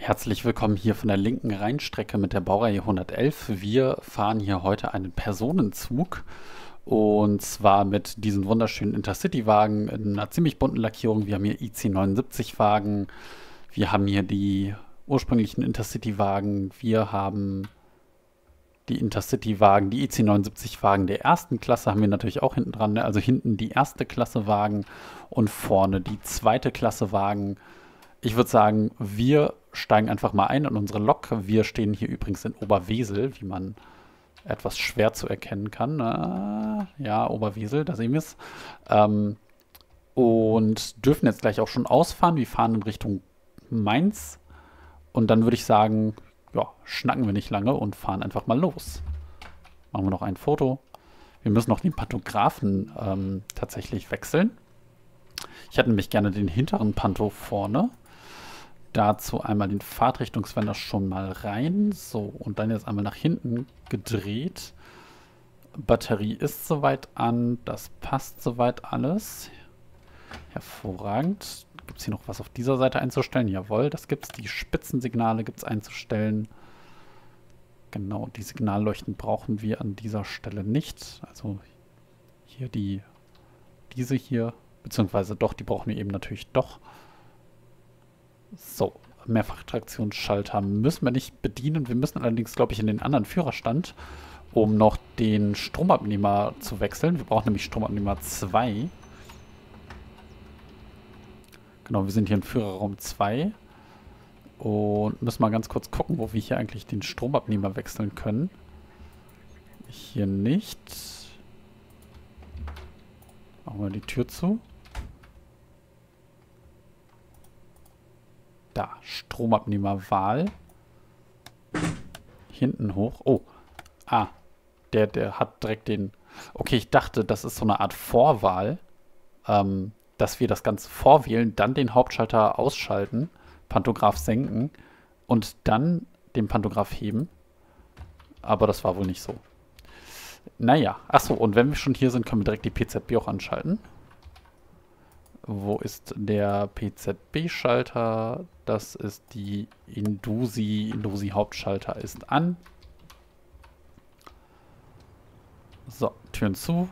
Herzlich willkommen hier von der linken Rheinstrecke mit der Baureihe 111. Wir fahren hier heute einen Personenzug und zwar mit diesen wunderschönen Intercity-Wagen in einer ziemlich bunten Lackierung. Wir haben hier IC79-Wagen, wir haben hier die ursprünglichen Intercity-Wagen, wir haben die Intercity-Wagen, die IC79-Wagen der ersten Klasse haben wir natürlich auch hinten dran, ne? Also hinten die erste Klasse Wagen und vorne die zweite Klasse Wagen. Ich würde sagen, wir steigen einfach mal ein in unsere Lok. Wir stehen hier übrigens in Oberwesel, wie man etwas schwer zu erkennen kann. Ja, Oberwesel, da sehen wir es. Und dürfen jetzt gleich auch schon ausfahren. Wir fahren in Richtung Mainz. Und dann würde ich sagen, ja, schnacken wir nicht lange und fahren einfach mal los. Machen wir noch ein Foto. Wir müssen noch den Pantografen tatsächlich wechseln. Ich hätte nämlich gerne den hinteren Panto vorne. Dazu einmal den Fahrtrichtungswender schon mal rein. So, und dann jetzt einmal nach hinten gedreht. Batterie ist soweit an. Das passt soweit alles. Hervorragend. Gibt es hier noch was auf dieser Seite einzustellen? Jawohl, das gibt es. Die Spitzensignale gibt es einzustellen. Genau, die Signalleuchten brauchen wir an dieser Stelle nicht. Also hier diese hier, beziehungsweise doch, die brauchen wir eben natürlich doch. So, Mehrfachtraktionsschalter müssen wir nicht bedienen. Wir müssen allerdings, glaube ich, in den anderen Führerstand, um noch den Stromabnehmer zu wechseln. Wir brauchen nämlich Stromabnehmer 2. Genau, wir sind hier in Führerraum 2. Und müssen mal ganz kurz gucken, wo wir hier eigentlich den Stromabnehmer wechseln können. Hier nicht. Machen wir die Tür zu. Da, Stromabnehmerwahl. Hinten hoch. Oh, der hat direkt den... Okay, ich dachte, das ist so eine Art Vorwahl, dass wir das Ganze vorwählen, dann den Hauptschalter ausschalten, Pantograph senken und dann den Pantograph heben. Aber das war wohl nicht so. Naja, achso, und wenn wir schon hier sind, können wir direkt die PZB auch anschalten. Wo ist der PZB-Schalter? Das ist die Indusi. Indusi-Hauptschalter ist an. So, Türen zu.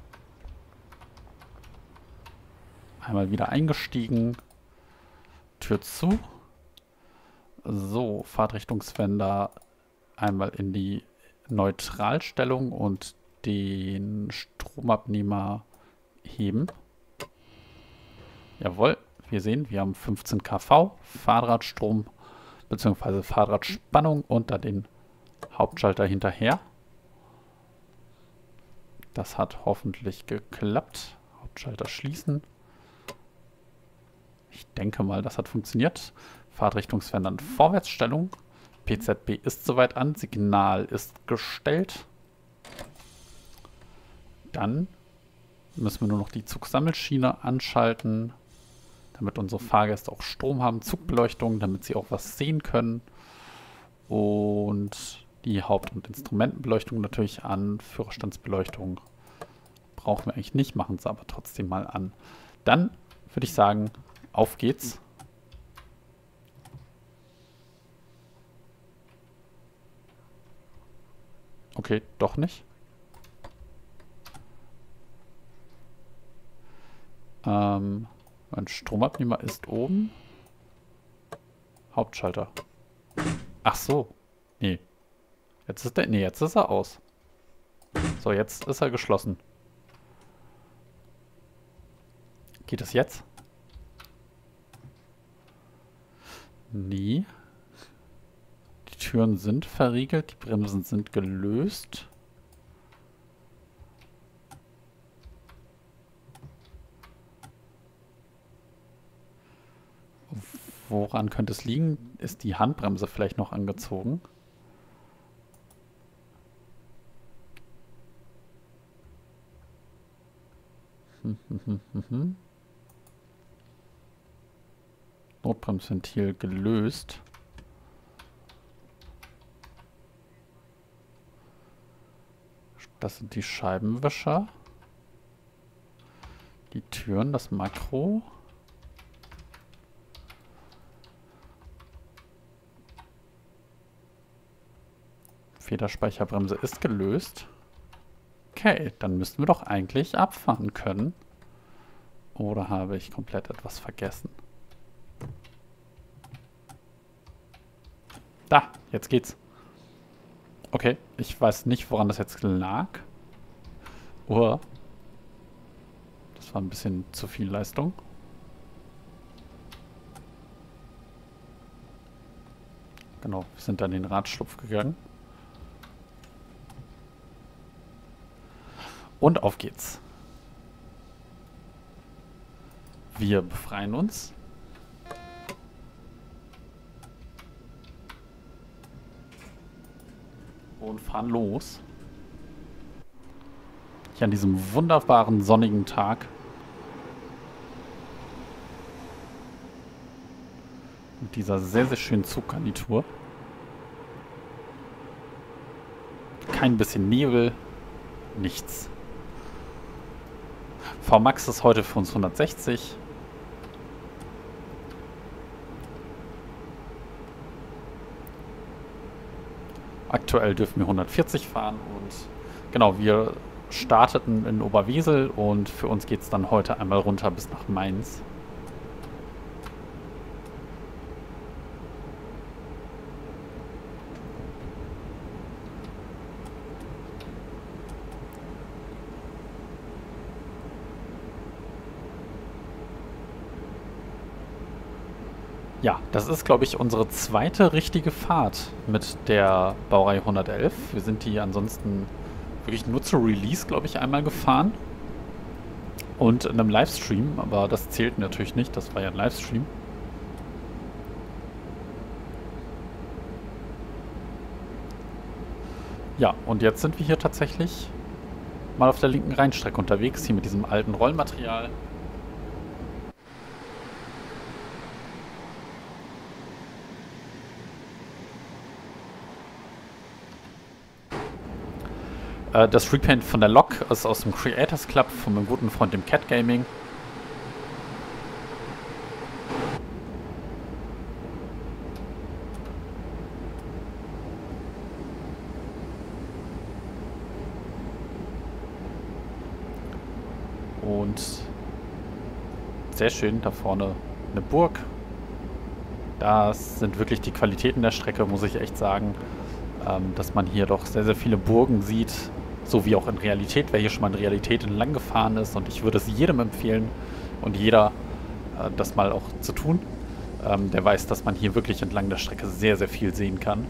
Einmal wieder eingestiegen. Tür zu. So, Fahrtrichtungswender einmal in die Neutralstellung und den Stromabnehmer heben. Jawohl, wir sehen, wir haben 15 kV, Fahrradstrom bzw. Fahrradspannung und dann den Hauptschalter hinterher. Das hat hoffentlich geklappt. Hauptschalter schließen. Ich denke mal, das hat funktioniert. Fahrtrichtungswender in Vorwärtsstellung. PZB ist soweit an. Signal ist gestellt. Dann müssen wir nur noch die Zugsammelschiene anschalten, damit unsere Fahrgäste auch Strom haben, Zugbeleuchtung, damit sie auch was sehen können. Und die Haupt- und Instrumentenbeleuchtung natürlich an. Führerstandsbeleuchtung brauchen wir eigentlich nicht, machen sie aber trotzdem mal an. Dann würde ich sagen, auf geht's. Okay, doch nicht. Mein Stromabnehmer ist oben. Hauptschalter. Ach so. Nee. Jetzt ist er aus. So, jetzt ist er geschlossen. Geht es jetzt? Nee. Die Türen sind verriegelt, die Bremsen sind gelöst. Woran könnte es liegen? Ist die Handbremse vielleicht noch angezogen? Notbremsventil gelöst. Das sind die Scheibenwischer. Die Türen, das Makro. Federspeicherbremse ist gelöst. Okay, dann müssten wir doch eigentlich abfahren können. Oder habe ich komplett etwas vergessen? Da, jetzt geht's. Okay, ich weiß nicht, woran das jetzt lag. Das war ein bisschen zu viel Leistung. Genau, wir sind dann in den Radschlupf gegangen. Und auf geht's. Wir befreien uns. Und fahren los. Hier an diesem wunderbaren sonnigen Tag. Mit dieser sehr, sehr schönen Zuggarnitur. Kein bisschen Nebel. Nichts. VMAX ist heute für uns 160. Aktuell dürfen wir 140 fahren und genau, wir starteten in Oberwesel und für uns geht es dann heute einmal runter bis nach Mainz. Ja, das ist, glaube ich, unsere zweite richtige Fahrt mit der Baureihe 111. Wir sind die ansonsten wirklich nur zu Release, glaube ich, einmal gefahren. Und in einem Livestream, aber das zählt natürlich nicht, das war ja ein Livestream. Ja, und jetzt sind wir hier tatsächlich mal auf der linken Rheinstrecke unterwegs, hier mit diesem alten Rollmaterial. Das Repaint von der Lok ist aus dem Creators Club von meinem guten Freund dem Cat Gaming. Und sehr schön, da vorne eine Burg. Das sind wirklich die Qualitäten der Strecke, muss ich echt sagen. Dass man hier doch sehr, sehr viele Burgen sieht. So wie auch in Realität, wer hier schon mal in Realität entlang gefahren ist. Und ich würde es jedem empfehlen und jeder das mal auch zu tun. Der weiß, dass man hier wirklich entlang der Strecke sehr, sehr viel sehen kann.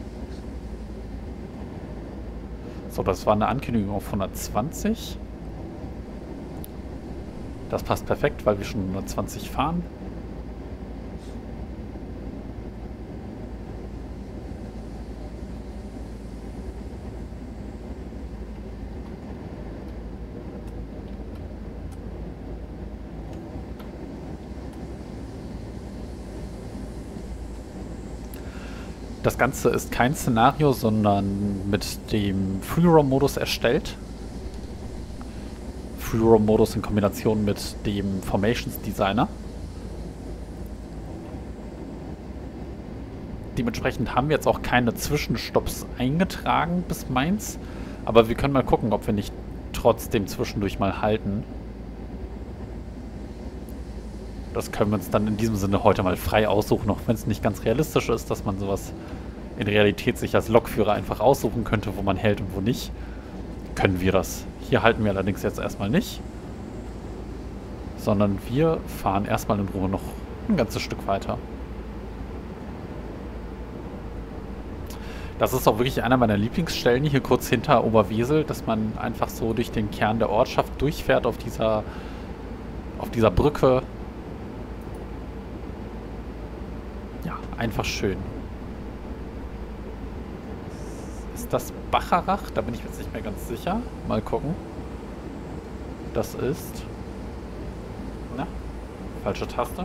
So, das war eine Ankündigung auf 120. Das passt perfekt, weil wir schon 120 fahren. Das Ganze ist kein Szenario, sondern mit dem Free-Roam-Modus erstellt. Free-Roam-Modus in Kombination mit dem Formations-Designer. Dementsprechend haben wir jetzt auch keine Zwischenstopps eingetragen bis Mainz. Aber wir können mal gucken, ob wir nicht trotzdem zwischendurch mal halten. Das können wir uns dann in diesem Sinne heute mal frei aussuchen, auch wenn es nicht ganz realistisch ist, dass man sowas in Realität sich als Lokführer einfach aussuchen könnte, wo man hält und wo nicht. Können wir das. Hier halten wir allerdings jetzt erstmal nicht, sondern wir fahren erstmal in Ruhe noch ein ganzes Stück weiter. Das ist auch wirklich einer meiner Lieblingsstellen hier kurz hinter Oberwesel, dass man einfach so durch den Kern der Ortschaft durchfährt auf dieser Brücke. Ja, einfach schön. Ist das Bacharach? Da bin ich mir jetzt nicht mehr ganz sicher. Mal gucken. Das ist... Na, falsche Taste.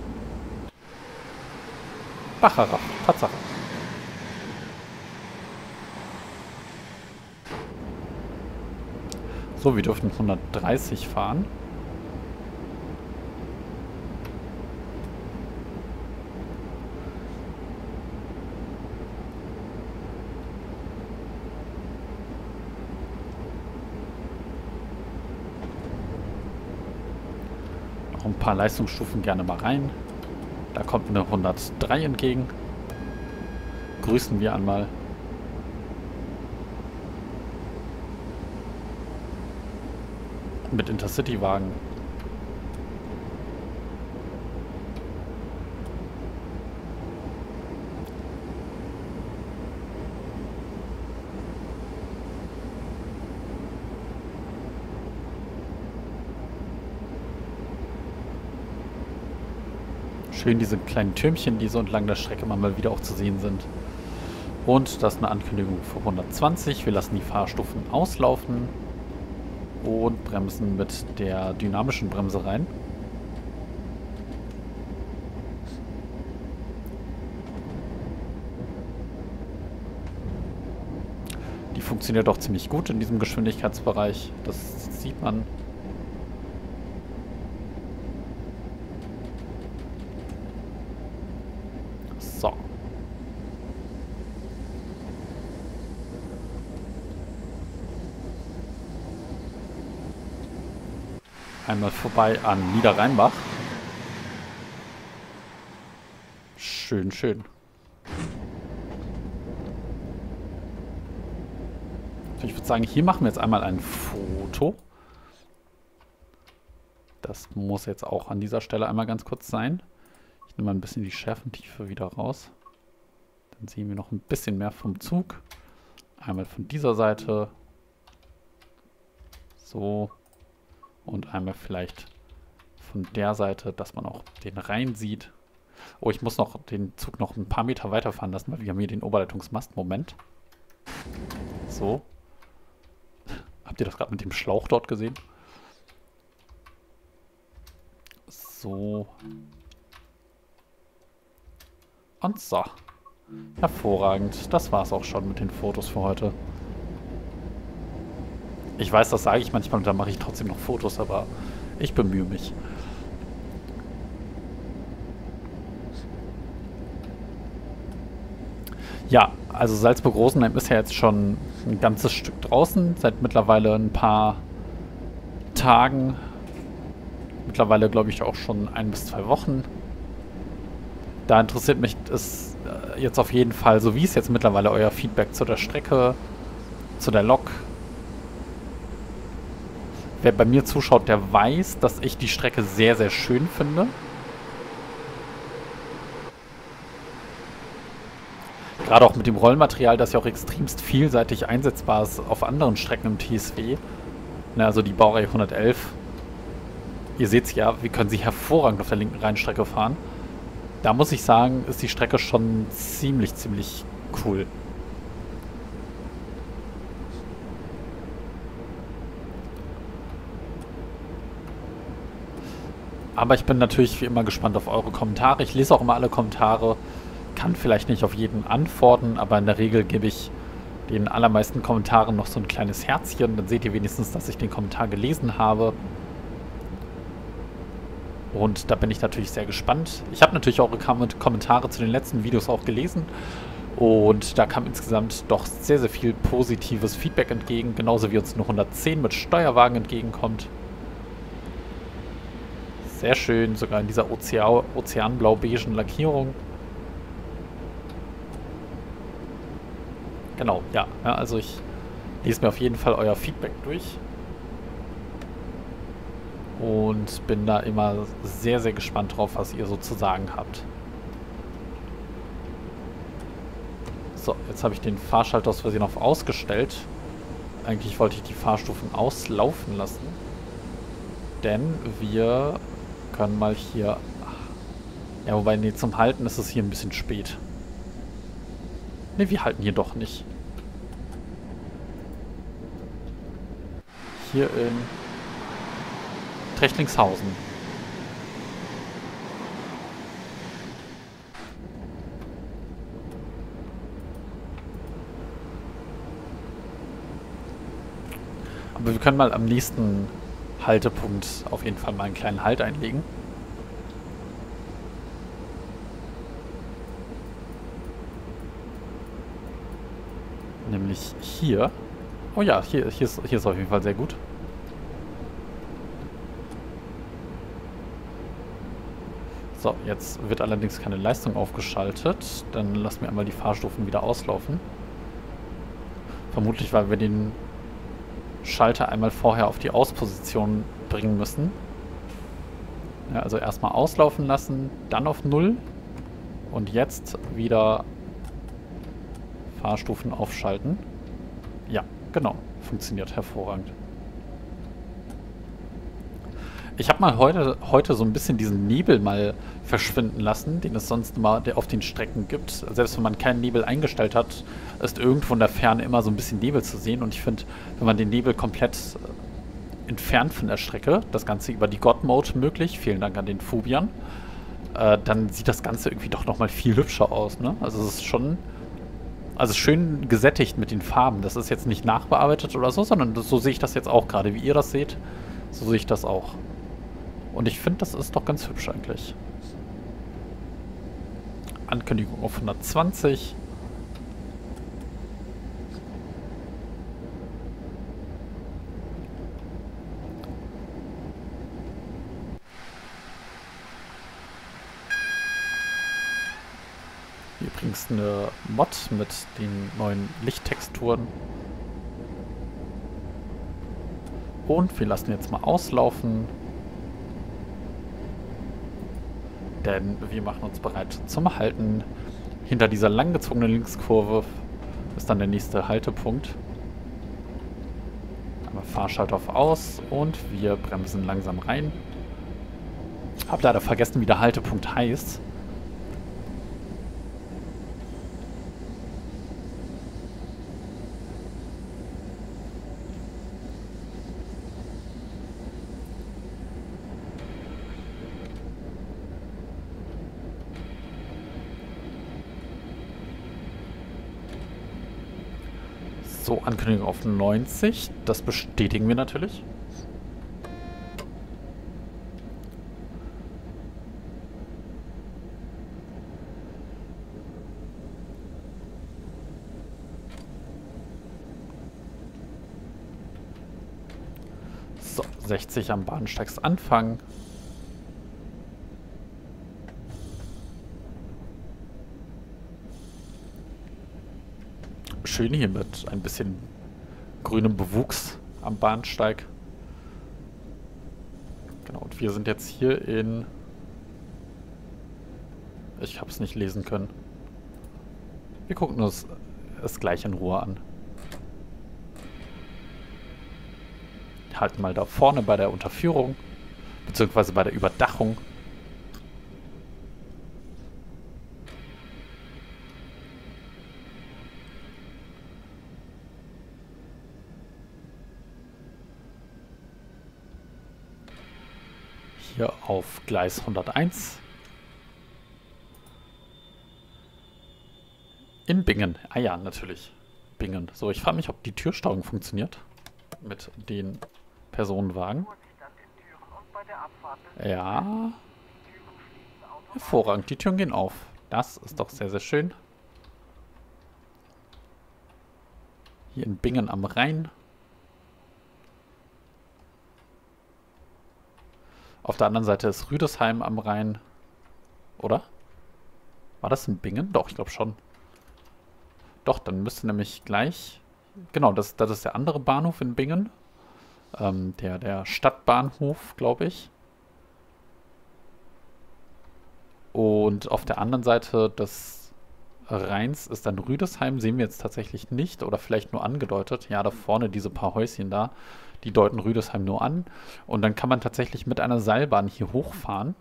Bacharach, Tatsache. So, wir dürften 130 fahren. ein paar Leistungsstufen gerne mal rein. Da kommt eine 103 entgegen. Grüßen wir einmal. Mit Intercity-Wagen. Schön diese kleinen Türmchen, die so entlang der Strecke mal wieder auch zu sehen sind. Und das ist eine Ankündigung für 120. Wir lassen die Fahrstufen auslaufen und bremsen mit der dynamischen Bremse rein. Die funktioniert auch ziemlich gut in diesem Geschwindigkeitsbereich. Das sieht man. So. Einmal vorbei an Niederrheinbach. Schön, schön. Ich würde sagen, hier machen wir jetzt einmal ein Foto. Das muss jetzt auch an dieser Stelle einmal ganz kurz sein. Ich nehme mal ein bisschen die Schärfentiefe wieder raus. Dann sehen wir noch ein bisschen mehr vom Zug. Einmal von dieser Seite. So. Und einmal vielleicht von der Seite, dass man auch den Rhein sieht. Oh, ich muss noch den Zug noch ein paar Meter weiterfahren lassen, weil wir haben hier den Oberleitungsmast. Moment. So. Habt ihr das gerade mit dem Schlauch dort gesehen? So. Und so. Hervorragend. Das war's auch schon mit den Fotos für heute. Ich weiß, das sage ich manchmal und dann mache ich trotzdem noch Fotos, aber ich bemühe mich. Ja, also Salzburg-Rosenheim ist ja jetzt schon ein ganzes Stück draußen, seit mittlerweile ein paar Tagen. Mittlerweile glaube ich auch schon 1 bis 2 Wochen. Da interessiert mich es jetzt auf jeden Fall, so wie ist jetzt mittlerweile euer Feedback zu der Strecke, zu der Lok. Wer bei mir zuschaut, der weiß, dass ich die Strecke sehr, sehr schön finde. Gerade auch mit dem Rollmaterial, das ja auch extremst vielseitig einsetzbar ist auf anderen Strecken im TSW. Na, also die Baureihe 111. Ihr seht es ja, wir können sie hervorragend auf der linken Rheinstrecke fahren. Da muss ich sagen, ist die Strecke schon ziemlich, ziemlich cool. Aber ich bin natürlich wie immer gespannt auf eure Kommentare. Ich lese auch immer alle Kommentare. Kann vielleicht nicht auf jeden antworten, aber in der Regel gebe ich den allermeisten Kommentaren noch so ein kleines Herzchen. Dann seht ihr wenigstens, dass ich den Kommentar gelesen habe. Und da bin ich natürlich sehr gespannt. Ich habe natürlich eure Kommentare zu den letzten Videos auch gelesen. Und da kam insgesamt doch sehr, sehr viel positives Feedback entgegen. Genauso wie uns eine 110 mit Steuerwagen entgegenkommt. Sehr schön, sogar in dieser ozeanblau-beigen Lackierung. Genau, ja, also ich lese mir auf jeden Fall euer Feedback durch. Und bin da immer sehr, sehr gespannt drauf, was ihr so zu sagen habt. So, jetzt habe ich den Fahrschalter aus Versehen auf ausgestellt. Eigentlich wollte ich die Fahrstufen auslaufen lassen. Denn wir können mal hier... Ja, wobei, nee, zum Halten ist es hier ein bisschen spät. Ne, wir halten hier doch nicht. Hier in Trechtlingshausen. Aber wir können mal am nächsten Haltepunkt auf jeden Fall mal einen kleinen Halt einlegen. Nämlich hier. Oh ja, hier ist auf jeden Fall sehr gut. So, jetzt wird allerdings keine Leistung aufgeschaltet. Dann lassen wir einmal die Fahrstufen wieder auslaufen. Vermutlich, weil wir den Schalter einmal vorher auf die Ausposition bringen müssen. Ja, also erstmal auslaufen lassen, dann auf 0 und jetzt wieder Fahrstufen aufschalten. Ja, genau. Funktioniert hervorragend. Ich habe mal heute so ein bisschen diesen Nebel mal verschwinden lassen, den es sonst immer auf den Strecken gibt. Selbst wenn man keinen Nebel eingestellt hat, ist irgendwo in der Ferne immer so ein bisschen Nebel zu sehen. Und ich finde, wenn man den Nebel komplett entfernt von der Strecke, das Ganze über die God-Mode möglich, vielen Dank an den Fubian, dann sieht das Ganze irgendwie doch nochmal viel hübscher aus. Ne? Also es ist schon, also schön gesättigt mit den Farben. Das ist jetzt nicht nachbearbeitet oder so, sondern so sehe ich das jetzt auch gerade. Wie ihr das seht, so sehe ich das auch. Und ich finde, das ist doch ganz hübsch eigentlich. Ankündigung auf 120. Hier übrigens eine Mod mit den neuen Lichttexturen. Und wir lassen jetzt mal auslaufen. Denn wir machen uns bereit zum Halten. Hinter dieser langgezogenen Linkskurve ist dann der nächste Haltepunkt. Einmal Fahrschalter auf Aus und wir bremsen langsam rein. Hab leider vergessen, wie der Haltepunkt heißt. So, Ankündigung auf 90. Das bestätigen wir natürlich. So, 60 am Bahnsteigsanfang. Schön hier mit ein bisschen grünem Bewuchs am Bahnsteig. Genau, und wir sind jetzt hier in... Ich habe es nicht lesen können. Wir gucken uns es gleich in Ruhe an. Halten mal da vorne bei der Unterführung, beziehungsweise bei der Überdachung. Hier auf Gleis 101. In Bingen. Ah ja, natürlich. Bingen. So, ich frage mich, ob die Türsteuerung funktioniert. Mit den Personenwagen. Ja. Hervorragend. Die Türen gehen auf. Das ist doch sehr, sehr schön. Hier in Bingen am Rhein. Auf der anderen Seite ist Rüdesheim am Rhein. Oder? War das in Bingen? Doch, ich glaube schon. Doch, dann müsste nämlich gleich... Genau, das ist der andere Bahnhof in Bingen. Der Stadtbahnhof, glaube ich. Und auf der anderen Seite des Rheins ist dann Rüdesheim. Sehen wir jetzt tatsächlich nicht oder vielleicht nur angedeutet. Ja, da vorne diese paar Häuschen da, die deuten Rüdesheim nur an. Und dann kann man tatsächlich mit einer Seilbahn hier hochfahren.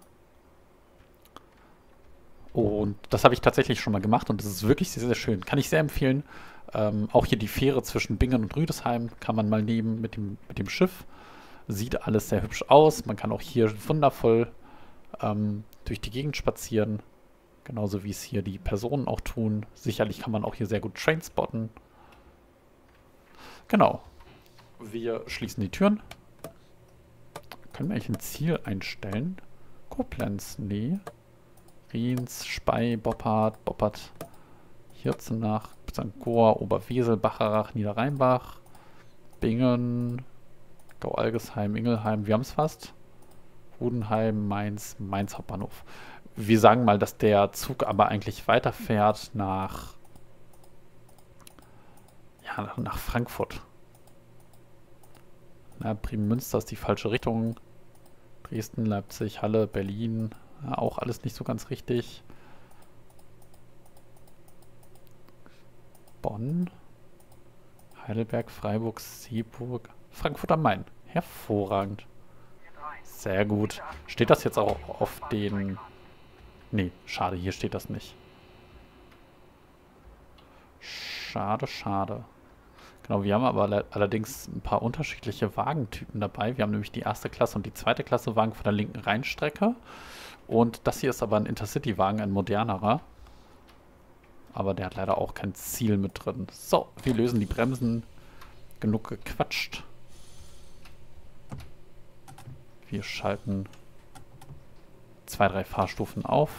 Und das habe ich tatsächlich schon mal gemacht und das ist wirklich sehr, sehr schön. Kann ich sehr empfehlen. Auch hier die Fähre zwischen Bingen und Rüdesheim kann man mal nehmen mit dem Schiff. Sieht alles sehr hübsch aus. Man kann auch hier wundervoll durch die Gegend spazieren. Genauso wie es hier die Personen auch tun. Sicherlich kann man auch hier sehr gut Trainspotten. Genau. Wir schließen die Türen. Können wir eigentlich ein Ziel einstellen? Koblenz? Nee. Riens, Spey, Boppard, Hirzenach, St. Goar, Oberwesel, Bacharach, Niederrheinbach, Bingen, Gau-Algesheim, Ingelheim, wir haben es fast. Budenheim, Mainz, Mainz Hauptbahnhof. Wir sagen mal, dass der Zug aber eigentlich weiterfährt nach, ja, nach Frankfurt. Na, Bremen-Münster ist die falsche Richtung. Dresden, Leipzig, Halle, Berlin, ja, auch alles nicht so ganz richtig. Bonn, Heidelberg, Freiburg, Seeburg, Frankfurt am Main. Hervorragend. Sehr gut. Steht das jetzt auch auf den... Nee, schade, hier steht das nicht. Schade, schade. Genau, wir haben aber allerdings ein paar unterschiedliche Wagentypen dabei. Wir haben nämlich die erste Klasse und die zweite Klasse Wagen von der linken Rheinstrecke. Und das hier ist aber ein Intercity-Wagen, ein modernerer. Aber der hat leider auch kein Ziel mit drin. So, wir lösen die Bremsen. Genug gequatscht. Wir schalten 2, 3 Fahrstufen auf.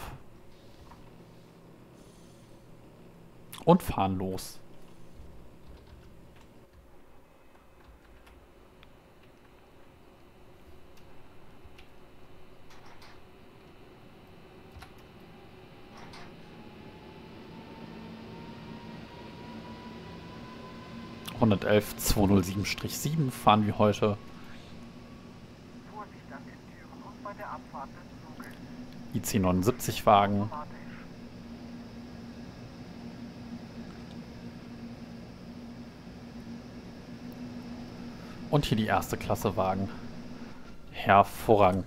Und fahren los. (111 207-7) fahren wir heute. IC 79 Wagen. Und hier die erste Klasse Wagen. Hervorragend.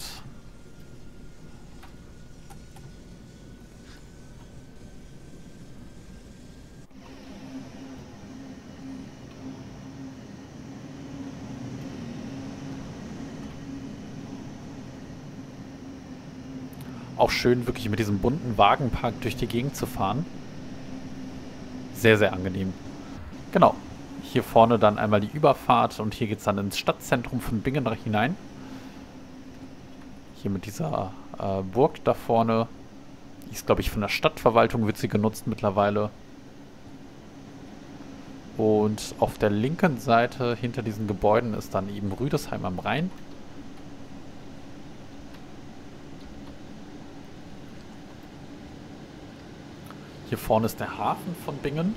Auch schön, wirklich mit diesem bunten Wagenpark durch die Gegend zu fahren. Sehr, sehr angenehm. Genau. Hier vorne dann einmal die Überfahrt und hier geht es dann ins Stadtzentrum von Bingen hinein. Hier mit dieser Burg da vorne. Die ist, glaube ich, von der Stadtverwaltung, wird sie genutzt mittlerweile. Und auf der linken Seite hinter diesen Gebäuden ist dann eben Rüdesheim am Rhein. Hier vorne ist der Hafen von Bingen.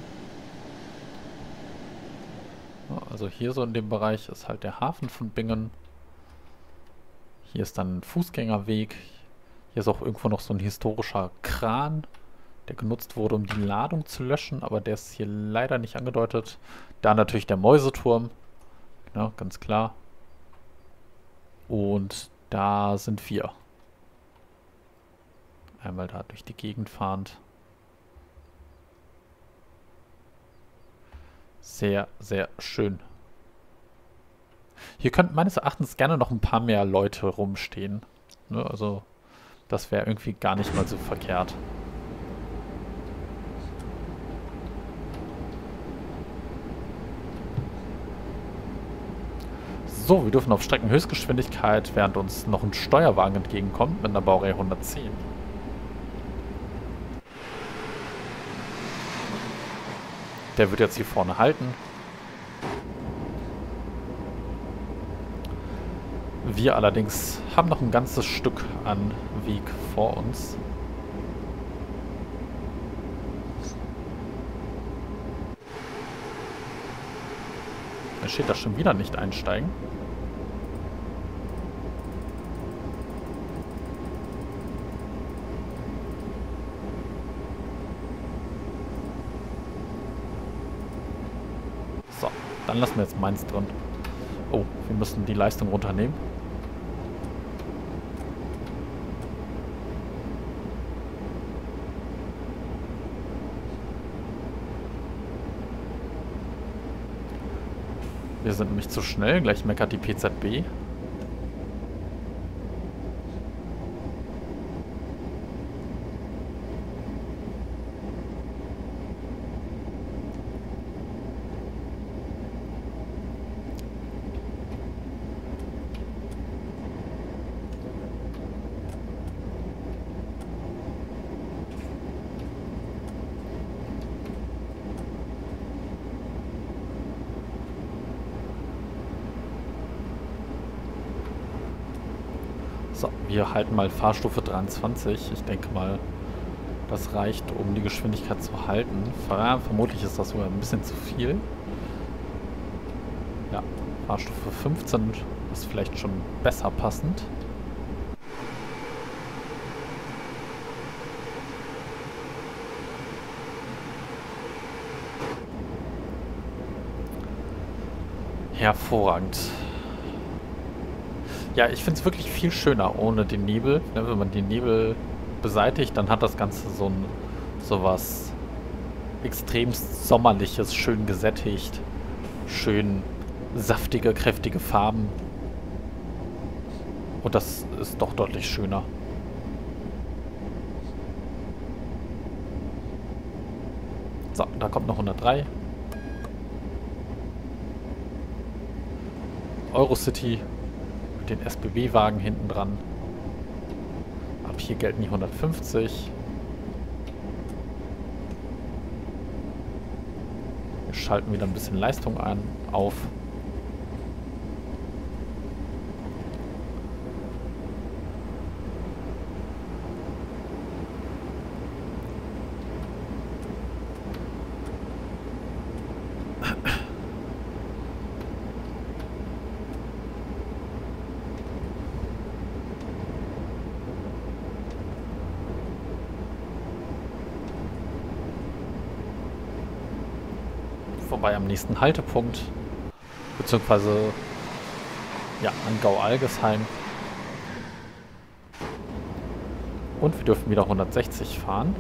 Also hier so in dem Bereich ist halt der Hafen von Bingen. Hier ist dann ein Fußgängerweg. Hier ist auch irgendwo noch so ein historischer Kran, der genutzt wurde, um die Ladung zu löschen, aber der ist hier leider nicht angedeutet. Da natürlich der Mäuseturm, ja, ganz klar. Und da sind wir. Einmal da durch die Gegend fahrend. Sehr, sehr schön. Hier könnten meines Erachtens gerne noch ein paar mehr Leute rumstehen. Ne, also das wäre irgendwie gar nicht mal so verkehrt. So, wir dürfen auf Streckenhöchstgeschwindigkeit, während uns noch ein Steuerwagen entgegenkommt mit einer Baureihe 110. Der wird jetzt hier vorne halten. Wir allerdings haben noch ein ganzes Stück an Weg vor uns. Da steht da schon wieder nicht einsteigen. So, dann lassen wir jetzt meins drin. Oh, wir müssen die Leistung runternehmen. Wir sind nämlich zu schnell, gleich meckert die PZB. So, wir halten mal Fahrstufe 23. Ich denke mal, das reicht, um die Geschwindigkeit zu halten. Vermutlich ist das sogar ein bisschen zu viel. Ja, Fahrstufe 15 ist vielleicht schon besser passend. Hervorragend. Ja, ich finde es wirklich viel schöner ohne den Nebel. Ne, wenn man den Nebel beseitigt, dann hat das Ganze sowas extrem sommerliches, schön gesättigt, schön saftige, kräftige Farben. Und das ist doch deutlich schöner. So, da kommt noch 103. Eurocity mit den SBB-Wagen hinten dran. Ab hier gelten die 150. Wir schalten wieder ein bisschen Leistung auf. Vorbei am nächsten Haltepunkt, beziehungsweise ja, an Gau-Algesheim. Und wir dürfen wieder 160 fahren.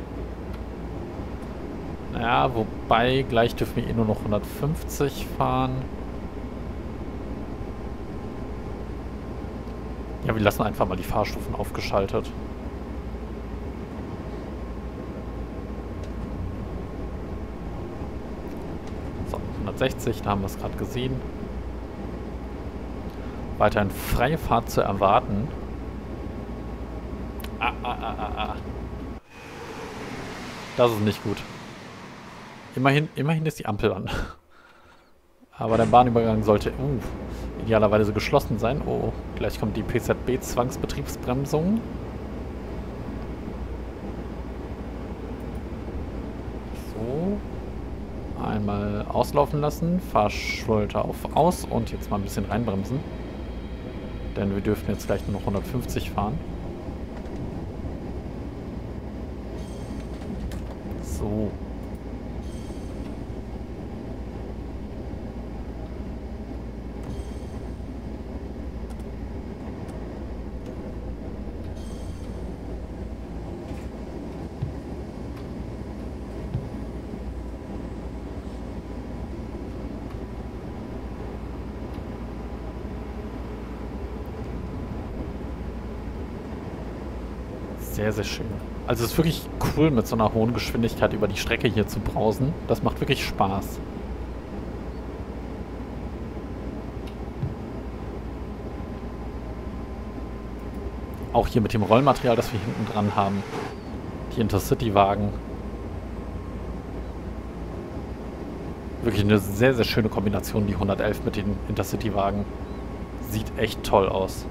Naja, wobei gleich dürfen wir nur noch 150 fahren. Ja, wir lassen einfach mal die Fahrstufen aufgeschaltet. So, 160, da haben wir es gerade gesehen. Weiterhin freie Fahrt zu erwarten. Das ist nicht gut. Immerhin ist die Ampel an. Aber der Bahnübergang sollte idealerweise geschlossen sein. Oh, gleich kommt die PZB-Zwangsbetriebsbremsung. So. Einmal auslaufen lassen. Fahrschulter auf aus und jetzt mal ein bisschen reinbremsen. Denn wir dürfen jetzt gleich nur noch 150 fahren. So. Sehr, sehr schön. Also es ist wirklich cool, mit so einer hohen Geschwindigkeit über die Strecke hier zu brausen. Das macht wirklich Spaß. Auch hier mit dem Rollmaterial, das wir hinten dran haben. Die Intercity-Wagen. Wirklich eine sehr, sehr schöne Kombination, die 111 mit den Intercity-Wagen. Sieht echt toll aus.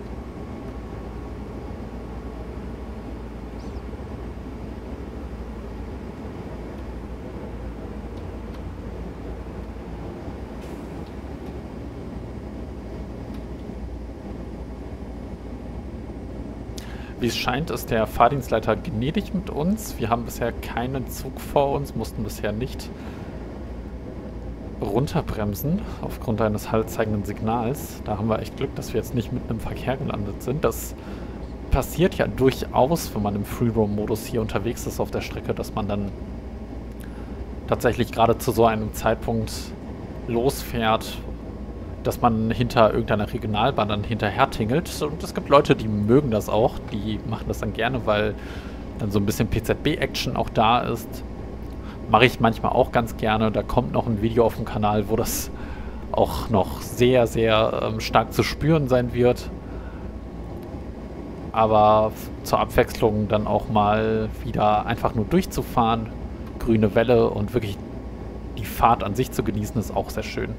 Wie es scheint, ist der Fahrdienstleiter gnädig mit uns. Wir haben bisher keinen Zug vor uns, mussten bisher nicht runterbremsen aufgrund eines haltzeigenden Signals. Da haben wir echt Glück, dass wir jetzt nicht mitten im Verkehr gelandet sind. Das passiert ja durchaus, wenn man im Free-Roam-Modus hier unterwegs ist auf der Strecke, dass man dann tatsächlich gerade zu so einem Zeitpunkt losfährt, dass man hinter irgendeiner Regionalbahn dann hinterher tingelt. Und es gibt Leute, die mögen das auch. Die machen das dann gerne, weil dann so ein bisschen PZB-Action auch da ist. Mache ich manchmal auch ganz gerne. Da kommt noch ein Video auf dem Kanal, wo das auch noch sehr, sehr stark zu spüren sein wird. Aber zur Abwechslung dann auch mal wieder einfach nur durchzufahren. Grüne Welle und wirklich die Fahrt an sich zu genießen, ist auch sehr schön.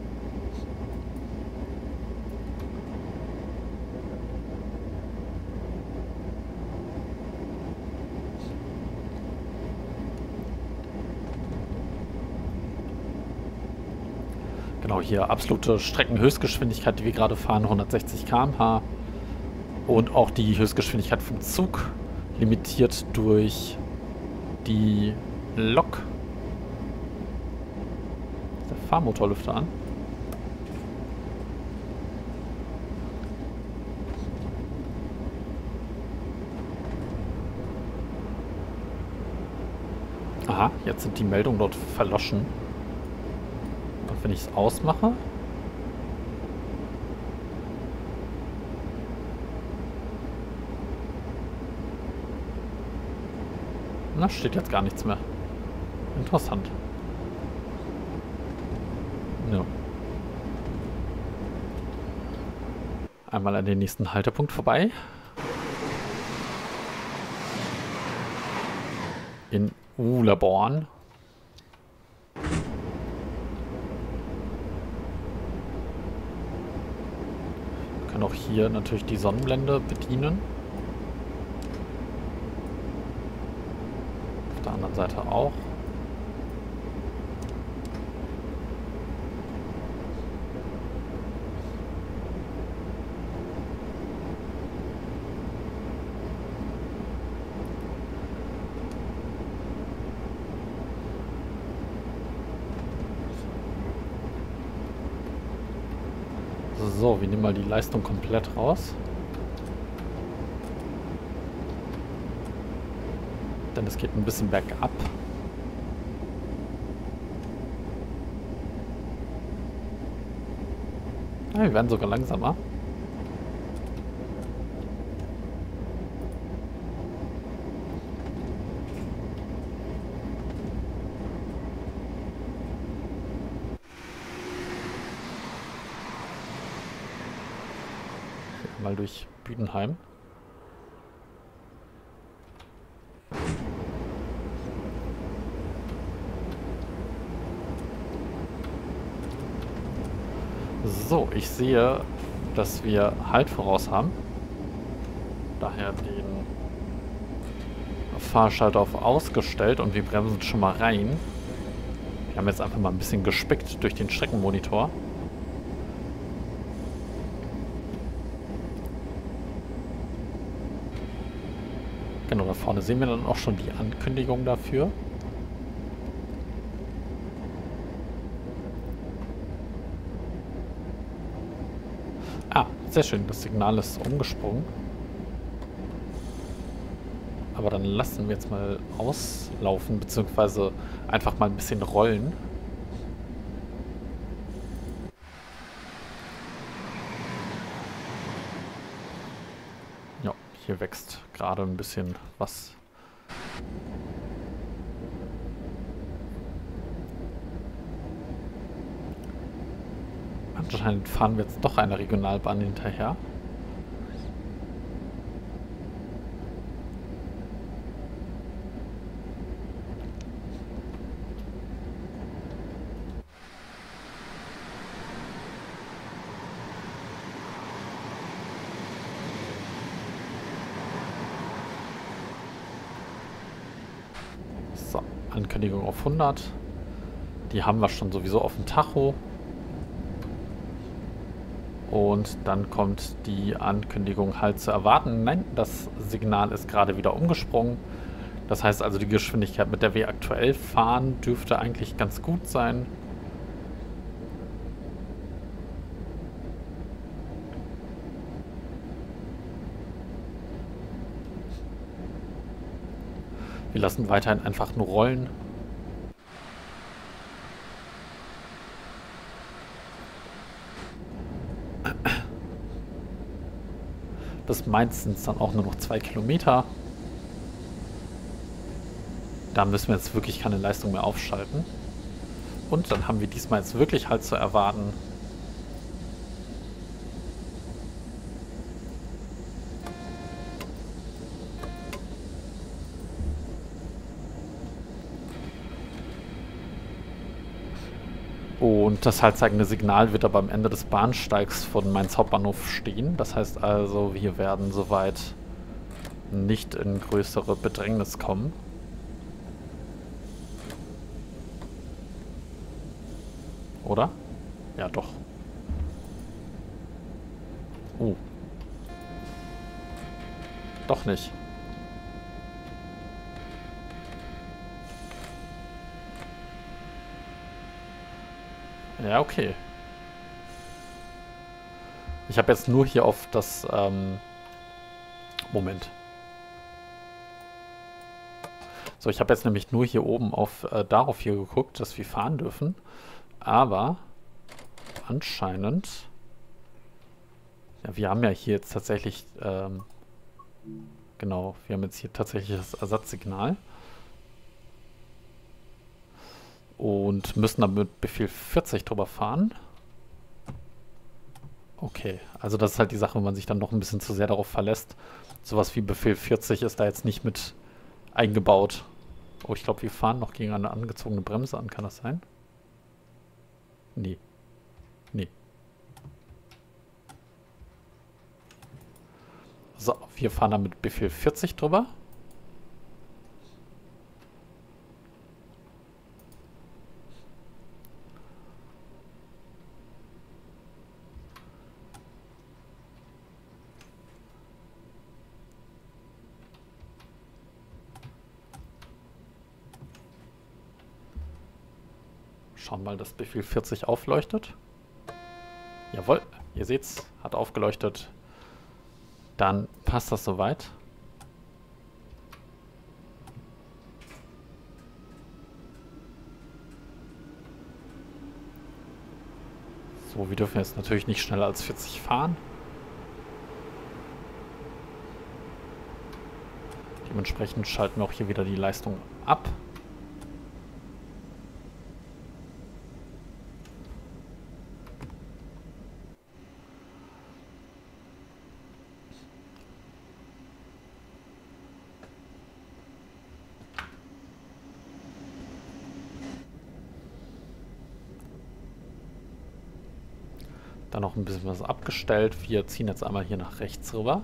Genau, hier absolute Streckenhöchstgeschwindigkeit, die wir gerade fahren, 160 km/h. Und auch die Höchstgeschwindigkeit vom Zug limitiert durch die Lok. Ist der Fahrmotorlüfter an? Aha, jetzt sind die Meldungen dort verloschen. Und wenn ich es ausmache... Na, steht jetzt gar nichts mehr. Interessant. Ja. Einmal an den nächsten Haltepunkt vorbei. In Uleåborn. Wir können auch hier natürlich die Sonnenblende bedienen. Auf der anderen Seite auch. So, wir nehmen mal die Leistung komplett raus. Denn es geht ein bisschen bergab. Ja, wir werden sogar langsamer. Mal durch Büdenheim. So, ich sehe, dass wir Halt voraus haben. Daher den Fahrschalter auf ausgestellt und wir bremsen schon mal rein. Wir haben jetzt einfach mal ein bisschen gespickt durch den Streckenmonitor. Genau, da vorne sehen wir dann auch schon die Ankündigung dafür. Ah, sehr schön, das Signal ist umgesprungen. Aber dann lassen wir jetzt mal auslaufen, beziehungsweise einfach mal ein bisschen rollen. Ja, hier wächst gerade ein bisschen was. Anscheinend fahren wir jetzt doch einer Regionalbahn hinterher. So, Ankündigung auf 100. Die haben wir schon sowieso auf dem Tacho. Und dann kommt die Ankündigung halt zu erwarten. Nein, das Signal ist gerade wieder umgesprungen. Das heißt also, die Geschwindigkeit, mit der wir aktuell fahren, dürfte eigentlich ganz gut sein. Wir lassen weiterhin einfach nur rollen. Bis Mainz sind es dann auch nur noch 2 Kilometer. Da müssen wir jetzt wirklich keine Leistung mehr aufschalten. Und dann haben wir diesmal jetzt wirklich halt zu erwarten. Und das haltzeigende Signal wird aber am Ende des Bahnsteigs von Mainz Hauptbahnhof stehen. Das heißt also, wir werden soweit nicht in größere Bedrängnis kommen. Oder? Ja, doch. Oh. Doch nicht. Ja, okay. Ich habe jetzt nur hier auf das, Moment. So, ich habe jetzt nämlich nur hier oben auf, darauf hier geguckt, dass wir fahren dürfen. Aber anscheinend... Ja, wir haben ja hier jetzt tatsächlich, genau, wir haben jetzt hier tatsächlich das Ersatzsignal. Und müssen dann mit Befehl 40 drüber fahren. Okay, also das ist halt die Sache, wenn man sich dann noch ein bisschen zu sehr darauf verlässt. Sowas wie Befehl 40 ist da jetzt nicht mit eingebaut. Oh, ich glaube, wir fahren noch gegen eine angezogene Bremse an. Kann das sein? Nee. Nee. So, wir fahren dann mit Befehl 40 drüber. Schauen mal, dass Befehl 40 aufleuchtet. Jawohl, ihr seht's, hat aufgeleuchtet. Dann passt das soweit. So, wir dürfen jetzt natürlich nicht schneller als 40 fahren. Dementsprechend schalten wir auch hier wieder die Leistung ab. Dann noch ein bisschen was abgestellt. Wir ziehen jetzt einmal hier nach rechts rüber.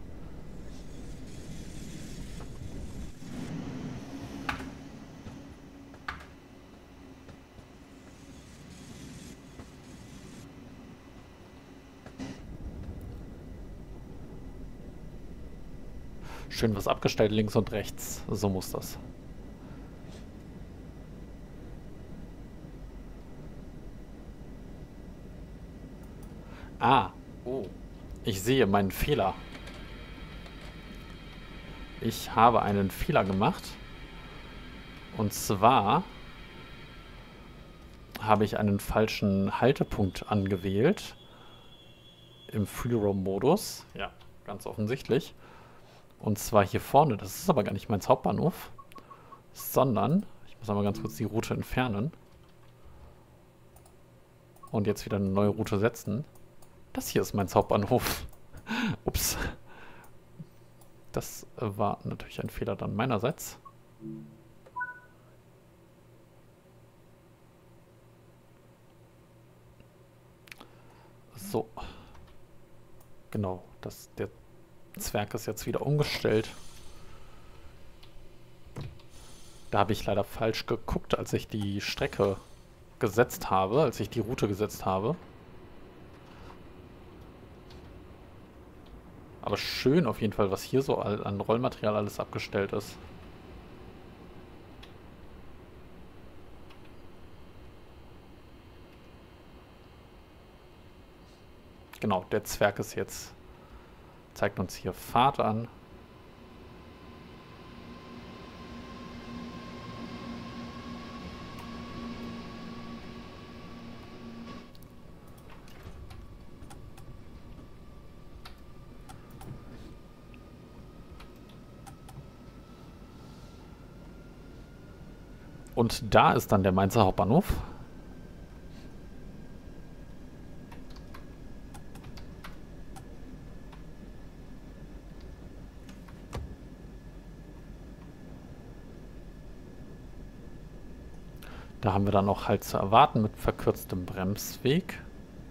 Schön was abgestellt, links und rechts. So muss das. Ah, oh. Ich sehe meinen Fehler. Ich habe einen Fehler gemacht. Und zwar habe ich einen falschen Haltepunkt angewählt. Im Free-Roam-Modus. Ja, ganz offensichtlich. Und zwar hier vorne. Das ist aber gar nicht mein Hauptbahnhof. Sondern, ich muss einmal ganz kurz die Route entfernen. Und jetzt wieder eine neue Route setzen. Das hier ist mein Hauptbahnhof. Ups. Das war natürlich ein Fehler dann meinerseits. So. Genau, der Zwerg ist jetzt wieder umgestellt. Da habe ich leider falsch geguckt, als ich die Strecke gesetzt habe, als ich die Route gesetzt habe. Aber schön auf jeden Fall, was hier so an Rollmaterial alles abgestellt ist. Genau, der Zwerg ist jetzt, zeigt uns hier Fahrt an. Und da ist dann der Mainzer Hauptbahnhof. Da haben wir dann auch halt zu erwarten mit verkürztem Bremsweg.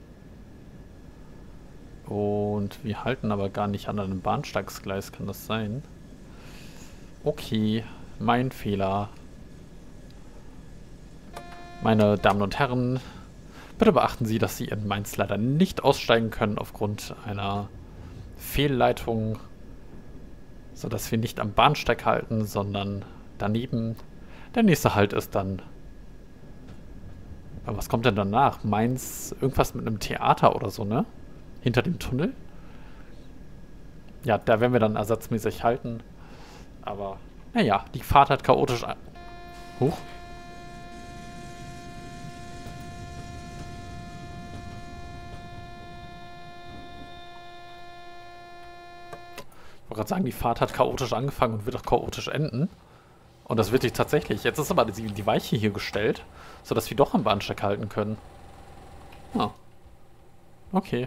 Und wir halten aber gar nicht an einem Bahnsteigsgleis, kann das sein? Okay, mein Fehler. Meine Damen und Herren, Bitte beachten Sie, dass Sie in Mainz leider nicht aussteigen können aufgrund einer Fehlleitung, sodass wir nicht am Bahnsteig halten, sondern daneben. Der nächste Halt ist dann... Was kommt denn danach? Mainz, irgendwas mit einem Theater oder so, ne? Hinter dem Tunnel? Ja, da werden wir dann ersatzmäßig halten. Aber, naja, die Fahrt hat chaotisch... Huch. Ich wollte gerade sagen, die Fahrt hat chaotisch angefangen und wird auch chaotisch enden. Und das wird die tatsächlich. Jetzt ist aber die Weiche hier gestellt, sodass wir doch am Bahnsteig halten können. Ah. Okay.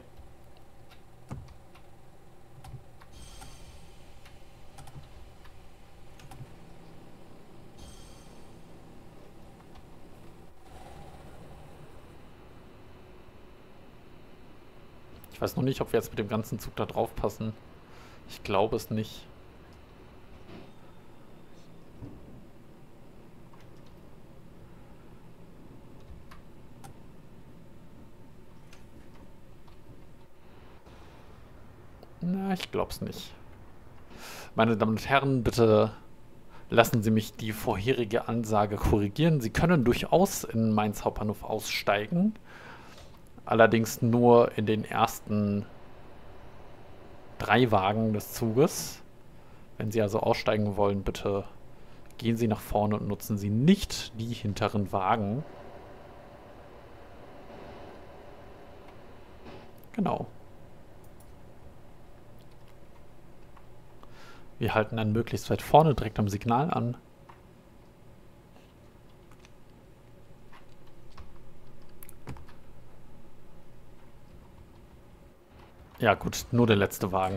Ich weiß noch nicht, ob wir jetzt mit dem ganzen Zug da drauf passen. Ich glaube es nicht. Na, ich glaube es nicht. Meine Damen und Herren, bitte lassen Sie mich die vorherige Ansage korrigieren. Sie können durchaus in Mainz Hauptbahnhof aussteigen. Allerdings nur in den ersten 3 Wagen des Zuges. Wenn Sie also aussteigen wollen, bitte gehen Sie nach vorne und nutzen Sie nicht die hinteren Wagen. Genau. Wir halten dann möglichst weit vorne, direkt am Signal an. Ja gut, nur der letzte Wagen.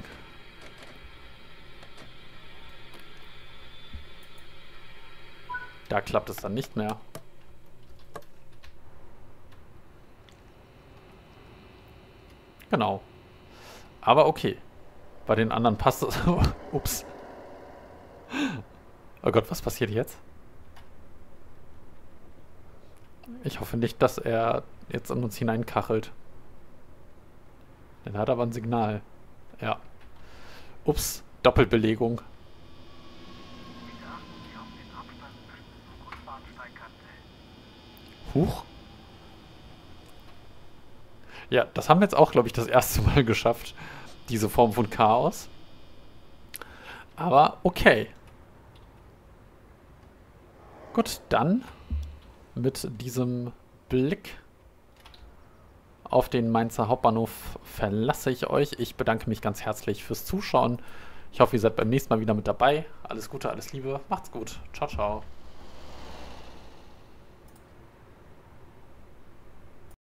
Da klappt es dann nicht mehr. Genau. Aber okay. Bei den anderen passt es. Ups. Oh Gott, was passiert jetzt? Ich hoffe nicht, dass er jetzt in uns hineinkachelt. Dann hat er aber ein Signal. Ja. Ups, Doppelbelegung. Huch. Ja, das haben wir jetzt auch, glaube ich, das erste Mal geschafft. Diese Form von Chaos. Aber okay. Gut, dann mit diesem Blick auf den Mainzer Hauptbahnhof verlasse ich euch. Ich bedanke mich ganz herzlich fürs Zuschauen. Ich hoffe, ihr seid beim nächsten Mal wieder mit dabei. Alles Gute, alles Liebe. Macht's gut. Ciao, ciao.